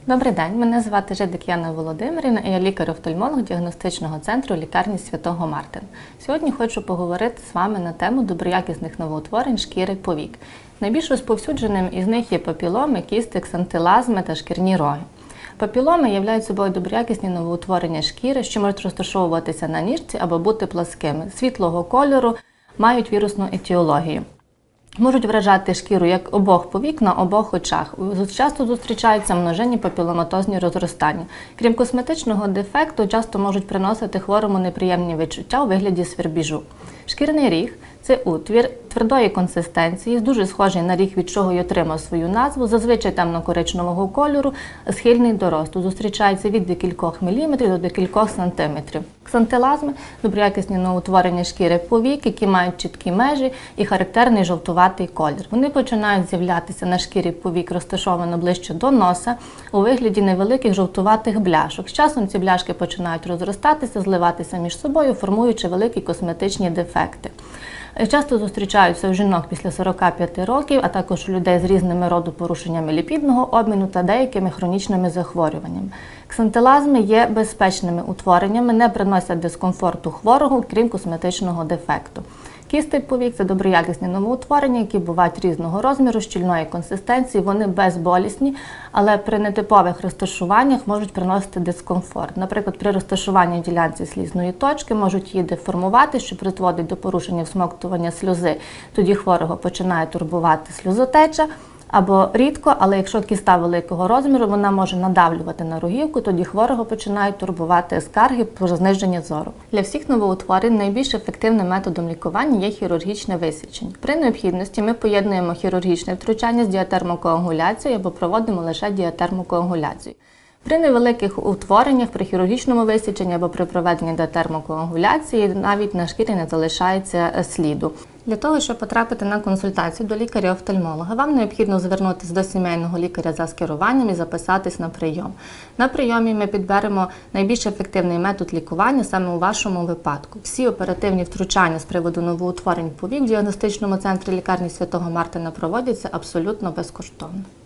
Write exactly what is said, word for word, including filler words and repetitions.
Добрий день, мене звати Жидик Яна Володимирівна, і я лікар-офтальмолог діагностичного центру лікарні Святого Мартина. Сьогодні хочу поговорити з вами на тему доброякісних новоутворень шкіри повік. Найбільш розповсюдженим із них є папіломи, кісти, ксантилазми та шкірні роги. Папіломи являють собою доброякісні новоутворення шкіри, що можуть розташовуватися на ніжці або бути пласкими, світлого кольору, мають вірусну етіологію. Можуть вражати шкіру як обох повік на обох очах. Часто зустрічаються множинні папіломатозні розростання. Крім косметичного дефекту, часто можуть приносити хворому неприємні відчуття у вигляді свербіжу. Шкірний ріг – це утвір твердої консистенції, дуже схожий на ріг, від чого й отримав свою назву, зазвичай темно-коричневого кольору, схильний до росту. Зустрічається від декількох міліметрів до декількох сантиметрів. Ксантилазми – доброякісні новоутворення шкіри повік, які мають чіткі межі і характерний жовтуватий колір. Вони починають з'являтися на шкірі повік, розташовано ближче до носа, у вигляді невеликих жовтуватих бляшок. З часом ці бляшки починають розростатися, зливатися між собою, формуючи великі косметичні дефекти. Часто зустрічаються у жінок після сорока п'яти років, а також у людей з різними роду порушеннями ліпідного обміну та деякими хронічними захворюваннями. Ксантилазми є безпечними утвореннями, не приносять дискомфорту хворого, крім косметичного дефекту. Кісти повік – це доброякісні новоутворення, які бувають різного розміру, щільної консистенції, вони безболісні, але при нетипових розташуваннях можуть приносити дискомфорт. Наприклад, при розташуванні в ділянці слізної точки можуть її деформувати, що призводить до порушення всмоктування сльози. Тоді хворого починає турбувати сльозотеча. Або рідко, але якщо кіста великого розміру, вона може надавлювати на рогівку, тоді хворого починають турбувати скарги про зниження зору. Для всіх новоутворень найбільш ефективним методом лікування є хірургічне висічення. При необхідності ми поєднуємо хірургічне втручання з діатермокоагуляцією або проводимо лише діатермокоагуляцію. При невеликих утвореннях, при хірургічному висіченні або при проведенні діатермокоагуляції навіть на шкірі не залишається сліду. Для того, щоб потрапити на консультацію до лікаря-офтальмолога, вам необхідно звернутися до сімейного лікаря за скеруванням і записатись на прийом. На прийомі ми підберемо найбільш ефективний метод лікування саме у вашому випадку. Всі оперативні втручання з приводу новоутворень повік в діагностичному центрі лікарні Святого Мартина проводяться абсолютно безкоштовно.